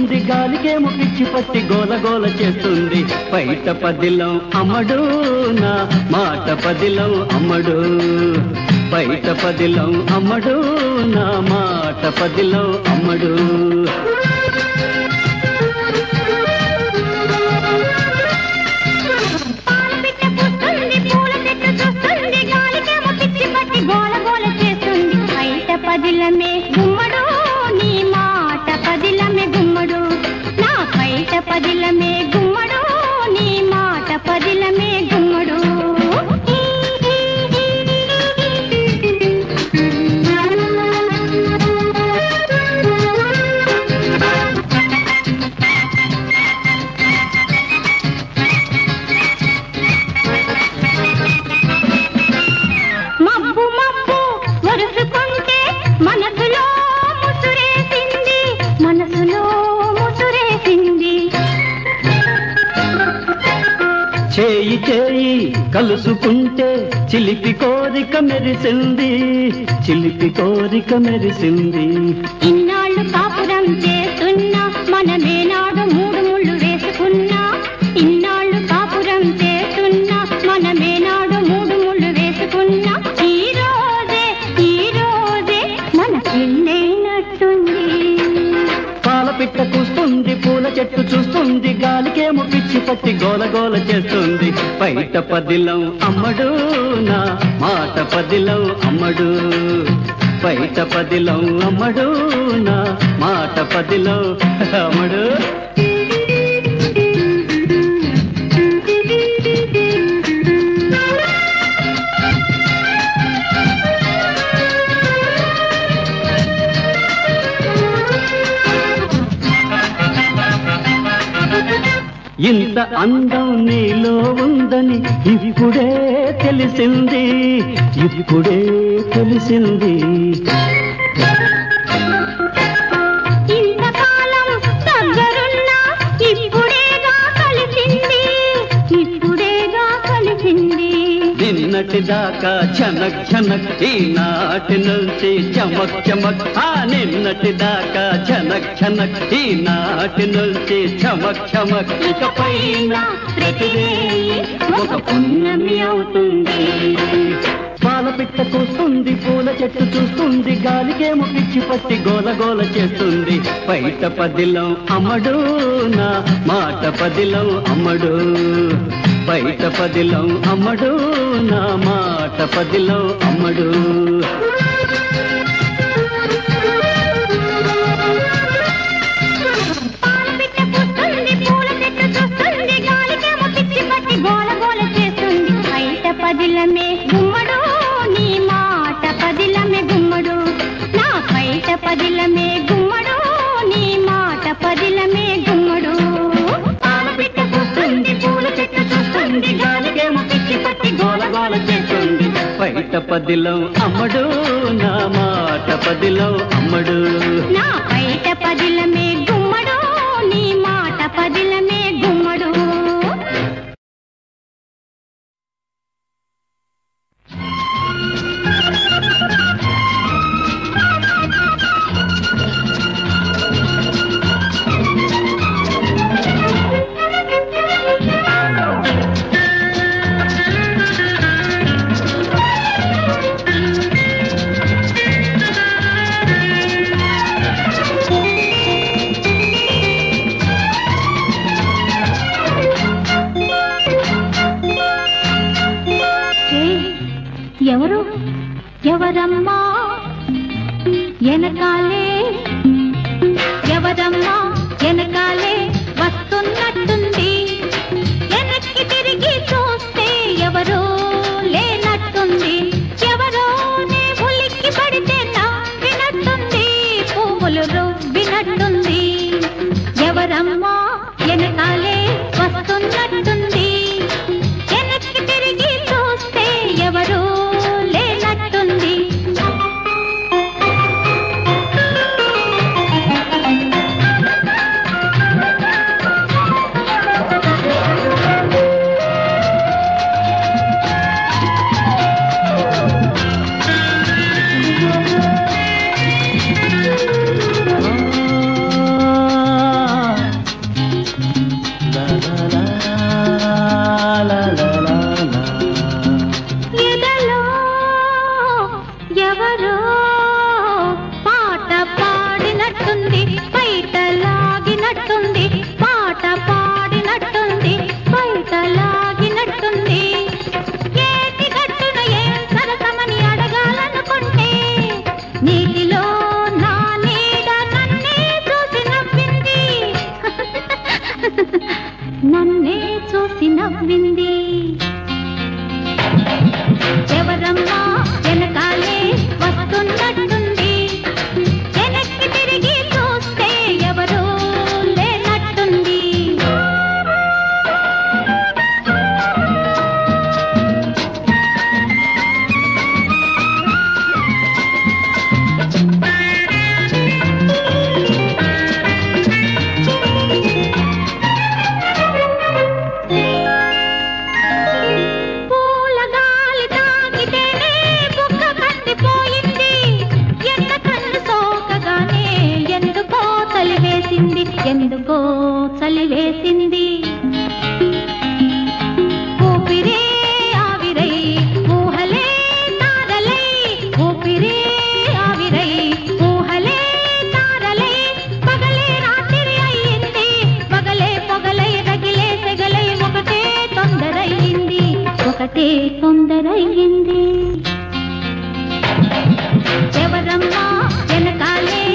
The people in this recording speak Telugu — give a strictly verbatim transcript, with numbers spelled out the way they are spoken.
కూస్తుంది గాలికేమో పిచ్చి పట్టి గోల గోల చేస్తుంది బయట పదిలం అమ్మడు నా మాట పదిలం అమ్మడు బయట పదిలం అమ్మడు నా మాట పదిలం అమ్మడు పదిలమే గుమ్మడు నీ మాట పదిలమే గుమ్మడు నా బయట పదిలమే గుమ్మడు నీ మాట పదిలమే గుమ్మడు మబ్బు మబ్బు వరుసుకుంటే మనసులో ముసురేసింది మనసులో ముసురేసింది చేయి చేయి కలుసుకుంటే చిలిపి కోరిక మెరిసింది చిలిపి కోరిక మెరిసింది ఇన్నాళ్ళు కాపురం చేస్తున్నా మనమేనాడు మూడు ముళ్ళు వేసుకున్నా ఇన్నాళ్ళు కాపురం చేస్తున్నా మనమేనాడు మూడు ముళ్ళు వేసుకున్నా ఈ రోజే ఈ రోజే మన పెళ్ళైనట్టుంది పాలపిట్ట కూస్తుంది పూల చెట్టు చూస్తుంది గాలికేమో పిచ్చి పట్టి గోల గోల చేస్తుంది బయట పదిలం అమ్మడు నా మాట పదిలం అమ్మడు బయట పదిలం అమ్మడు నా మాట పదిలం అమ్మడు ఇంత అందం నీలో ఉందని ఇప్పుడే తెలిసింది ఇప్పుడే తెలిసింది ఇంతకాలం దగ్గరున్నా ఇప్పుడేగా కలిసింది ఇప్పుడేగా కలిసింది నిన్నటి దాకా చనక్ చనక్ ఈనాటి నుంచి చమక్ చమక్ ఆ నిన్నటి దాకా చనక్ చనక్ ఈనాటి నుంచి చమక్ చమక్ ఇకపైన ప్రతిరేయి ఒక పుణ్యమి అవుతుంది పాలపిట్ట కూస్తుంది పూల చెట్టు చూస్తుంది గాలికేమో పిచ్చి పట్టి గోల గోల చేస్తుంది బయట పదిలం అమ్మడు నా మాట పదిలం అమ్మడు బయట పదిలం అమ్మడు నా మాట పదిలం అమ్మడు పాలపిట్ట కూస్తుంది పూల చెట్టు చూస్తుంది గాలికేమో పిచ్చి పట్టి గోల గోల చేస్తుంది బయట పదిలమే గుమ్మడు నీ మాట పదిలమే గుమ్మడు నా బయట పదిలమే గుమ్మడు నీ మాట పదిలమే గుమ్మడు పాలపిట్ట కూస్తుంది పూల చెట్టు చూస్తుంది గాలికేమో పిచ్చి పట్టి గోల గోల చేస్తుంది బయట పదిలం అమ్మడు నా మాట పదిలం అమ్మడు నా బయట పదిలమే గుమ్మడు నీ మాట పదిలమే గుమ్మడు ఎవరు ఎవరమ్మా ఎనకాలే ఎవరమ్మా ఎనకాలే వస్తున్నట్టుంది వెనక్కి తిరిగి చూస్తే ఎవరో లేనట్టుంది ఎవరో నే ఉలిక్కి పడితే నవ్వినట్టుంది పువ్వులు రువ్వినట్టుంది ఎవరమ్మా ఎనకాలే వస్తున్నట్టుంది వెనక్కి తిరిగి చూస్తే ఎవరో లేనట్టుంది ఎవరమ్మా వెనకాలే వస్తున్నట్టుంది, వెనక్కి తిరిగి చూస్తే ఎవరూ లేనట్టుంది. పూల గాలి తాకితేనే బుగ్గ కందిపోయింది, ఎండ కన్ను సోకగానే ఎందుకో చలివేసింది, ఎందుకో చలివేసింది. ఊపిరే ఆవిరై ఊహలే తారలై, ఊపిరే ఆవిరై ఊహలే తారలై, పగలే రాత్రి అయ్యింది, పగలే పొగలై రగిలే సెగలై, ఒకటే తొందరయ్యింది, ఒకటే తొందరయ్యింది. ఎవరమ్మా వెనకాలే